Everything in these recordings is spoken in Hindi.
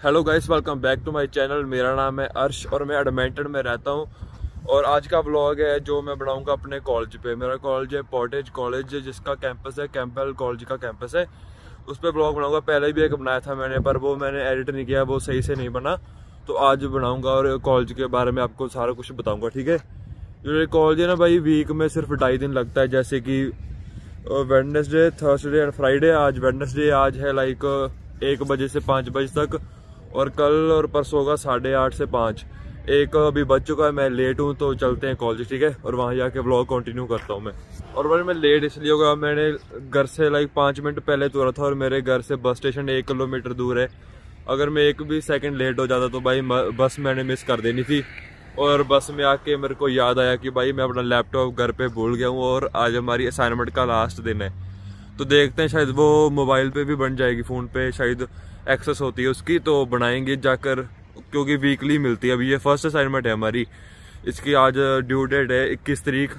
Hello guys, welcome back to my channel. मेरा नाम है अर्श और मैं एडमिंटन में रहता हूँ। और आज का व्लॉग है जो मैं बनाऊंगा अपने कॉलेज पे। मेरा कॉलेज है पोर्टेज कॉलेज, जिसका कैंपस है कैंपबेल कॉलेज का कैंपस है। उस पर व्लॉग बनाऊंगा। पहले भी एक बनाया था मैंने, पर वो मैंने एडिट नहीं किया, वो सही से नहीं बना। तो आज बनाऊंगा और कॉलेज के बारे में आपको सारा कुछ बताऊंगा, ठीक है। जो कॉलेज है ना भाई, वीक में सिर्फ 2.5 दिन लगता है। जैसे कि वेडनेसडे, थर्सडे एंड फ्राइडे। आज वेडनेसडे, आज है लाइक 1 बजे से 5 बजे तक, और कल और परसों होगा 8:30 से 5। एक अभी बज चुका है, मैं लेट हूँ तो चलते हैं कॉलेज, ठीक है। और वहाँ जाके व्लॉग कंटिन्यू करता हूँ मैं। और भाई मैं लेट इसलिए होगा, मैंने घर से लाइक 5 मिनट पहले तुरा था और मेरे घर से बस स्टेशन 1 किलोमीटर दूर है। अगर मैं 1 भी सेकंड लेट हो जाता तो भाई बस मैंने मिस कर देनी थी। और बस में आके मेरे को याद आया कि भाई मैं अपना लैपटॉप घर पे भूल गया हूँ और आज हमारी असाइनमेंट का लास्ट दिन है। तो देखते हैं, शायद वो मोबाइल पे भी बन जाएगी, फ़ोन पे शायद एक्सेस होती है उसकी, तो बनाएंगे जाकर, क्योंकि वीकली मिलती है। अभी ये फर्स्ट असाइनमेंट है हमारी। इसकी आज ड्यू डेट है 21 तारीख,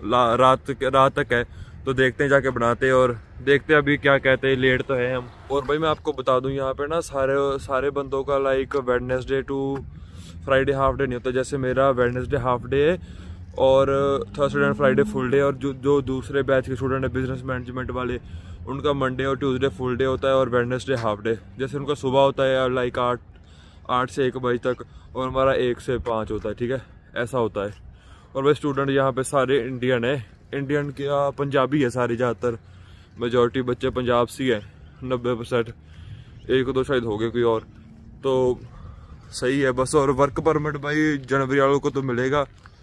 रात तक है। तो देखते हैं, जाके बनाते हैं और देखते हैं अभी क्या कहते हैं। लेट तो है हम। और भाई मैं आपको बता दूं, यहाँ पे ना सारे बंदों का like Wednesday to Friday half day नहीं होता। जैसे मेरा वेडनेसडे हाफ डे है और Thursday and Friday full day. और जो दूसरे बैच के स्टूडेंट है, बिजनेस मैनेजमेंट वाले, उनका मंडे और ट्यूसडे फुल डे होता है और वेडनेसडे हाफ डे। जैसे उनका सुबह होता है लाइक 8 से 1 बजे तक, और हमारा 1 से 5 होता है, ठीक है। ऐसा होता है। और भाई स्टूडेंट यहाँ पे सारे इंडियन है। इंडियन क्या, पंजाबी है सारे, ज़्यादातर मेजॉरिटी बच्चे पंजाब से है, 90%। 1-2 शायद हो गए कोई और, तो सही है बस। और वर्क परमिट भाई जनवरी वालों को तो मिलेगा,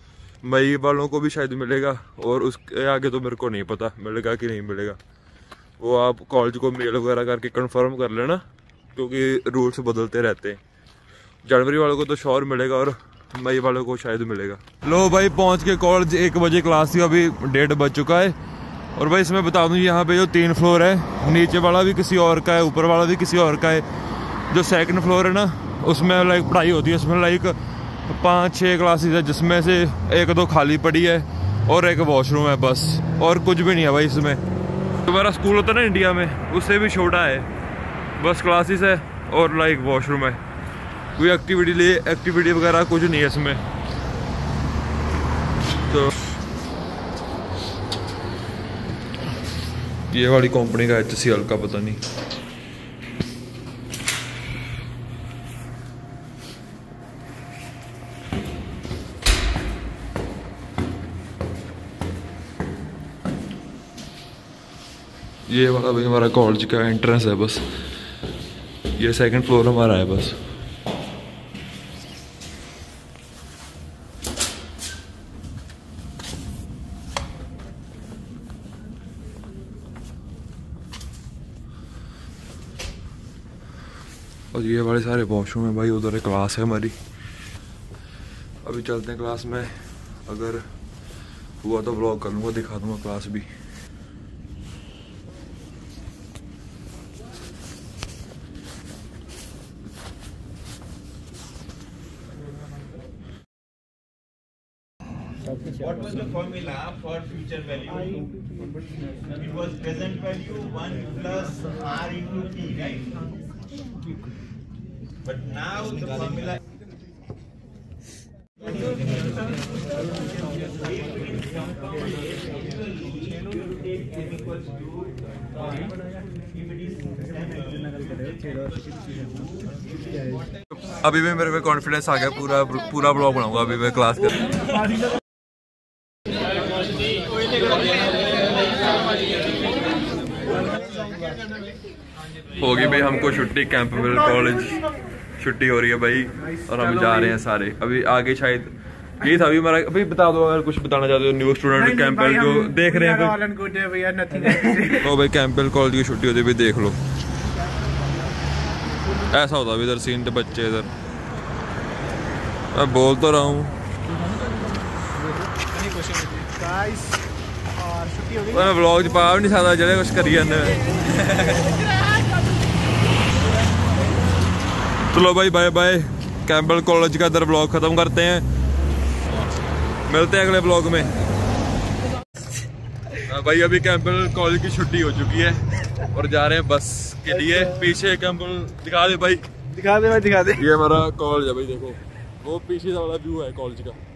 मई वालों को भी शायद मिलेगा, और उसके आगे तो मेरे को नहीं पता मिलेगा कि नहीं मिलेगा। वो आप कॉलेज को मेल वगैरह करके कंफर्म कर लेना, क्योंकि रूल्स बदलते रहते हैं। जनवरी वालों को तो श्योर मिलेगा और मई वालों को शायद मिलेगा। लो भाई पहुंच के कॉलेज, 1 बजे क्लास थी, अभी 1:30 बज चुका है। और भाई इसमें बता दूं, यहाँ पे जो 3 फ्लोर है, नीचे वाला भी किसी और का है, ऊपर वाला भी किसी और का है। जो 2nd फ्लोर है ना, उसमें लाइक पढ़ाई होती है। उसमें लाइक 5-6 क्लासेस है, जिसमें से 1-2 खाली पड़ी है और एक वॉशरूम है बस, और कुछ भी नहीं है भाई इसमें। हमारा स्कूल होता है ना इंडिया में, उससे भी छोटा है। बस क्लासेस है और लाइक वॉशरूम है। कोई एक्टिविटी वगैरह कुछ नहीं है इसमें। तो ये वाली कंपनी का HCL का पता नहीं। ये वाला भी हमारा कॉलेज का एंट्रेंस है बस। ये 2nd फ्लोर हमारा है बस। और ये वाले सारे वॉशरूम है भाई। उधर क्लास है हमारी। अभी चलते हैं क्लास में। अगर हुआ तो व्लॉग कर लूँगा, दिखा दूँगा क्लास भी। What was the formula for future value? It was present value 1 plus R into T, right? But now the formula अभी भी मेरे पे कॉन्फिडेंस आ गया, पूरा ब्लॉग बनाऊंगा अभी मैं क्लास कर। होगी भाई हमको छुट्टी, कैंपबेल कॉलेज छुट्टी हो रही है भाई, और हम जा रहे हैं सारे। अभी आगे शायद ये था। अभी हमारा अभी बता दो, अगर कुछ बताना चाहते हो न्यू स्टूडेंट कैंपबेल जो देख रहे हैं। तो भाई कैंपबेल कॉलेज की छुट्टी होती है, देख लो ऐसा होता है इधर सीन। बच्चे इधर, मैं बोल तो रहा हूँ, मैं व्लॉग पा भी नहीं सकता जरा कुछ करिए। चलो भाई बाय बाय। कैंपबेल कॉलेज का इधर व्लॉग खत्म करते हैं, मिलते हैं अगले व्लॉग में। भाई अभी कैंपबेल कॉलेज की छुट्टी हो चुकी है और जा रहे हैं बस के लिए। पीछे कैंपबेल दिखा दे भाई, दिखा दे भाई, दिखा दे। ये हमारा कॉलेज है भाई, देखो वो पीछे वाला व्यू है कॉलेज का।